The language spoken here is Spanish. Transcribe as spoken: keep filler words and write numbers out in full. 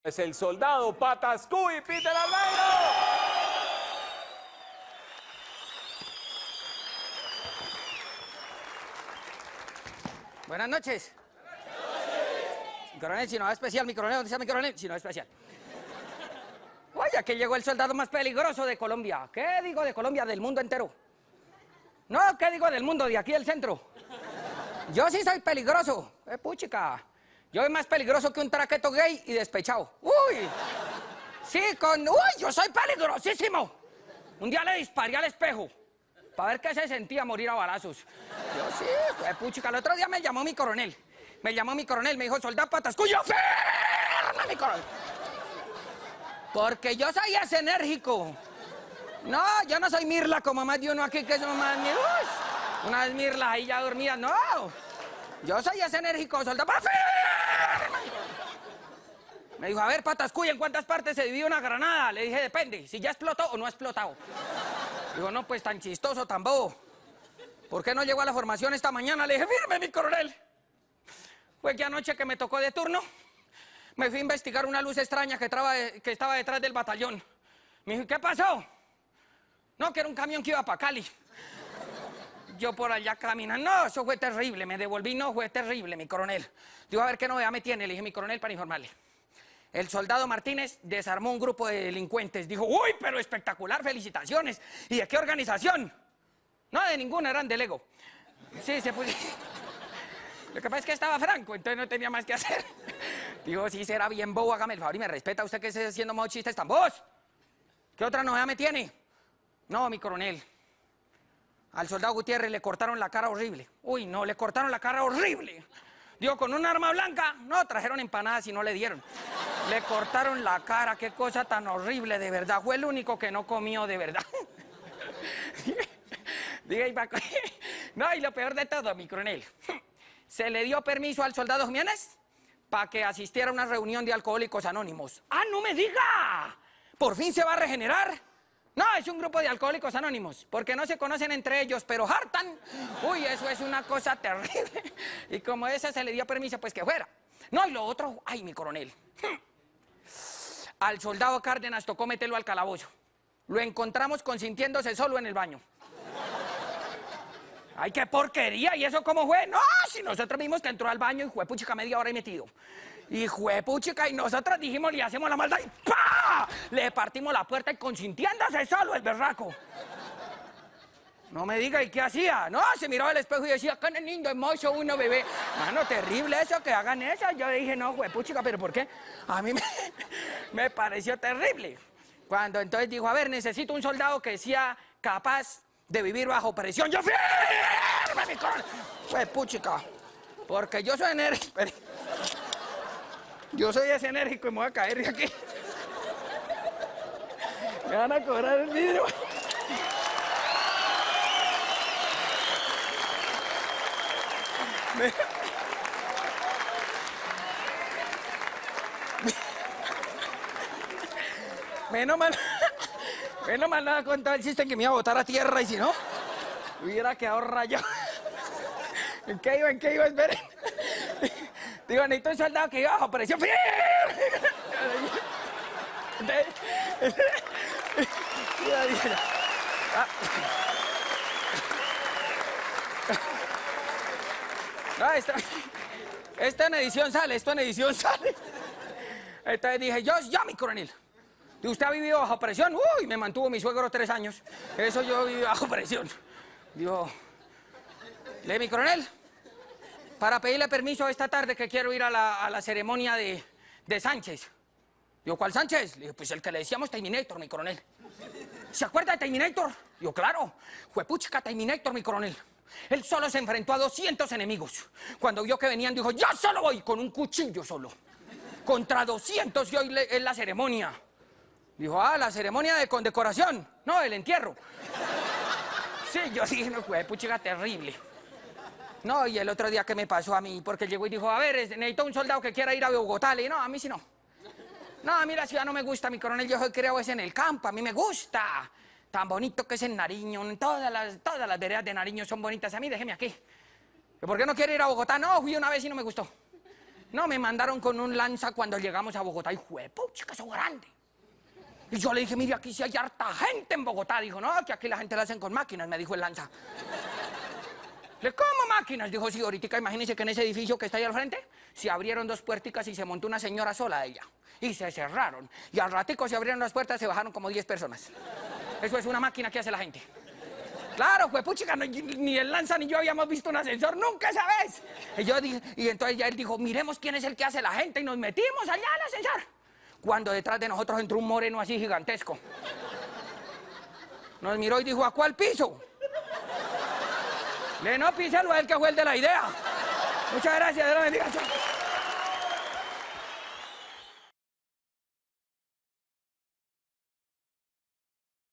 Es el soldado Patascú y Peter Almeida. Buenas noches. Mi coronel, si no es especial, mi coronel, ¿dónde está mi coronel? Si no es especial. Oye, que llegó el soldado más peligroso de Colombia. ¿Qué digo de Colombia? Del mundo entero. No, ¿qué digo del mundo? De aquí del centro. Yo sí soy peligroso. Eh, puchica. Yo soy más peligroso que un traqueto gay y despechado. Uy. Sí, con... Uy, yo soy peligrosísimo. Un día le disparé al espejo para ver qué se sentía morir a balazos. Yo sí, eh, puchica. El otro día me llamó mi coronel. Me llamó mi coronel, me dijo, soldado Patascú, yo firme, mi coronel. Porque yo soy ese enérgico. No, yo no soy Mirla como más de uno aquí que son más mirus. Unas Mirlas ahí ya dormidas, no. Yo soy ese enérgico, soldado Patascú. Me dijo, a ver, Patascú, ¿en cuántas partes se divide una granada? Le dije, depende, si ya explotó o no ha explotado. Dijo, no, pues tan chistoso, tan bobo. ¿Por qué no llegó a la formación esta mañana? Le dije, firme, mi coronel. Fue que anoche que me tocó de turno, me fui a investigar una luz extraña que, traba, que estaba detrás del batallón. Me dijo, ¿qué pasó? No, que era un camión que iba para Cali. Yo por allá caminando, no, eso fue terrible, me devolví, no, fue terrible, mi coronel. Digo, a ver qué novedad me tiene, le dije, mi coronel, para informarle. El soldado Martínez desarmó un grupo de delincuentes. Dijo, uy, pero espectacular, felicitaciones. ¿Y de qué organización? No, de ninguna, eran del Ego. Sí, se puso... Lo que pasa es que estaba franco, entonces no tenía más que hacer. Digo, sí, será bien bobo, hágame el favor y me respeta. ¿Usted que esté haciendo modo chistes tan bobos? ¿Qué otra novedad me tiene? No, mi coronel. Al soldado Gutiérrez le cortaron la cara horrible. Uy, no, le cortaron la cara horrible. Digo, con un arma blanca, no, trajeron empanadas y no le dieron. Le cortaron la cara, qué cosa tan horrible, de verdad. Fue el único que no comió, de verdad. Diga, y va... No, y lo peor de todo, mi coronel. Se le dio permiso al soldado Jiménez para que asistiera a una reunión de alcohólicos anónimos. ¡Ah, no me diga! ¿Por fin se va a regenerar? No, es un grupo de alcohólicos anónimos, porque no se conocen entre ellos, pero hartan. Uy, eso es una cosa terrible. Y como esa se le dio permiso, pues que fuera. No, y lo otro, ay, mi coronel. Al soldado Cárdenas tocó meterlo al calabozo. Lo encontramos consintiéndose solo en el baño. ¡Ay, qué porquería! ¿Y eso cómo fue? No, si nosotros vimos que entró al baño y juepuchica media hora y metido. Y juepuchica, y nosotros dijimos, le hacemos la maldad y ¡pah! Le partimos la puerta y consintiéndose solo el berraco. No me diga, ¿y qué hacía? No, se miraba al espejo y decía, qué lindo, hermoso uno, bebé. Mano, terrible eso, que hagan eso. Yo dije, no, juepuchica, ¿pero por qué? A mí me, me pareció terrible. Cuando entonces dijo, a ver, necesito un soldado que sea capaz de vivir bajo presión. ¡Yo firme, mi coronel! Pues, puchica, porque yo soy enérgico. Yo soy ese enérgico y me voy a caer de aquí. Me van a cobrar el vidrio. Me... Menos mal... Menos mal nada contaba el chiste que me iba a botar a tierra y si no, hubiera quedado rayado. ¿En qué iba? ¿En qué iba? Esperen. Digo, necesito un soldado que iba bajo presión. No, esta, esta en edición sale, esto en edición sale. Entonces dije, yo, ya mi coronel. ¿Y usted ha vivido bajo presión? Uy, me mantuvo mi suegro tres años. Eso yo viví bajo presión. Digo, lee mi coronel, para pedirle permiso esta tarde que quiero ir a la, a la ceremonia de, de Sánchez. Digo, ¿cuál Sánchez? Le digo, pues el que le decíamos Terminator, mi coronel. ¿Se acuerda de Terminator? Digo, claro. Juepuchica Terminator, mi coronel. Él solo se enfrentó a doscientos enemigos. Cuando vio que venían, dijo, yo solo voy, con un cuchillo solo. Contra doscientos y hoy es la ceremonia. Dijo, ah, la ceremonia de condecoración. No, el entierro. Sí, yo dije, no, fue puchiga terrible. No, y el otro día que me pasó a mí, porque llegó y dijo, a ver, necesito un soldado que quiera ir a Bogotá. Le dije, no, a mí sí no. No, a mí la ciudad no me gusta, mi coronel, yo soy criado es en el campo, a mí me gusta. Tan bonito que es en Nariño, todas las, todas las veredas de Nariño son bonitas. A mí, déjeme aquí. ¿Por qué no quiere ir a Bogotá? No, fui una vez y no me gustó. No, me mandaron con un lanza cuando llegamos a Bogotá y juepucha, que eso grande. Y yo le dije, mire, aquí sí hay harta gente en Bogotá. Dijo, no, que aquí la gente la hacen con máquinas, me dijo el lanza. Le, ¿cómo máquinas? Dijo, sí, ahorita imagínense que en ese edificio que está ahí al frente se abrieron dos puerticas y se montó una señora sola de ella. Y se cerraron. Y al ratico se abrieron las puertas y se bajaron como diez personas. Eso es una máquina que hace la gente. Claro, pues puchica, ni, ni el lanza ni yo habíamos visto un ascensor nunca esa vez. Y yo dije, y entonces ya él dijo, miremos quién es el que hace la gente, y nos metimos allá al ascensor. Cuando detrás de nosotros entró un moreno así gigantesco. Nos miró y dijo, ¿a cuál piso? Le, no, písalo a él que fue el de la idea. Muchas gracias, Dios lo bendiga.